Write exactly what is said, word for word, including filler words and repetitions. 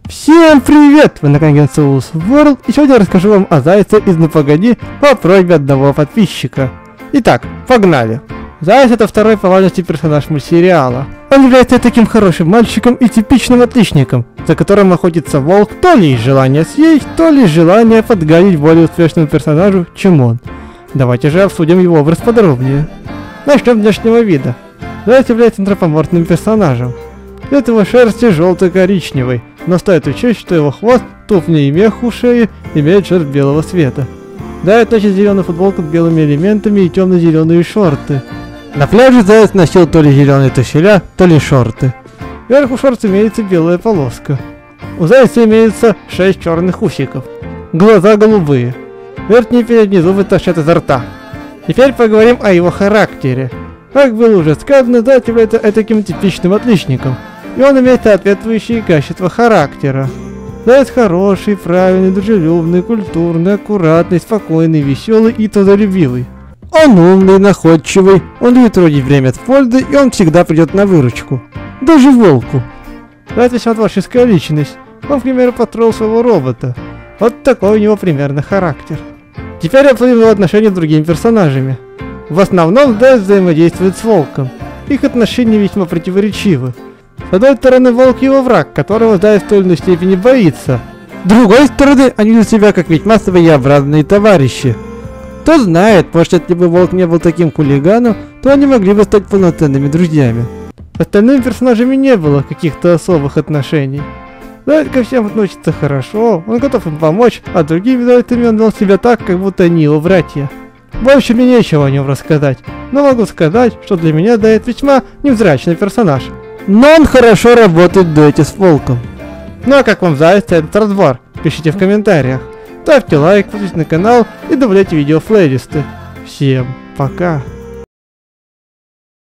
Всем привет! Вы на канале Souls World, и сегодня я расскажу вам о зайце из «Ну погоди» по просьбе одного подписчика. Итак, погнали! Заяц — это второй по важности персонаж мультсериала. Он является таким хорошим мальчиком и типичным отличником, за которым охотится волк то ли из желания съесть, то ли из желания подгадить более успешному персонажу, чем он. Давайте же обсудим его образ подробнее. Начнем с внешнего вида. Заяц является антропоморфным персонажем. Цвет его шерсти желто-коричневый, но стоит учесть, что его хвост, туфли и мех у шеи имеют шерсть белого цвета. Заяц носит зеленую футболку с белыми элементами и темно-зеленые шорты. На пляже заяц носил то ли зеленые туфеля, то ли шорты. Вверху шорт имеется белая полоска. У зайца имеется шесть черных усиков. Глаза голубые. Верхние и передние зубы торчат изо рта. Теперь поговорим о его характере. Как было уже сказано, заяц является таким типичным отличником, и он имеет соответствующие качества характера. Заяц хороший, правильный, дружелюбный, культурный, аккуратный, спокойный, веселый и трудолюбивый. Он умный, находчивый, он любит проводить время с пользой, и он всегда придет на выручку. Даже волку. Заяц весьма творческая личность. Он, к примеру, построил своего робота. Вот такой у него примерно характер. Теперь обсудим его отношения с другими персонажами. В основном заяц взаимодействует с волком. Их отношения весьма противоречивы. С одной стороны, волк его враг, которого заяц в той или иной степени боится. С другой стороны, они ведут себя как весьма своеобразные товарищи. Кто знает, может, если бы волк не был таким хулиганом, то они могли бы стать полноценными друзьями. С остальными персонажами не было каких-то особых отношений. Заяц ко всем относится хорошо, он готов им помочь, а другими зайцами он вел себя так, как будто они его братья. Больше мне нечего о нем рассказать, но могу сказать, что для меня заяц весьма невзрачный персонаж. Но он хорошо работает в дуэте с волком. Ну а как вам заяц этот разбор? Пишите в комментариях. Ставьте лайк, подписывайтесь на канал и добавляйте видео в плейлисты. Всем пока!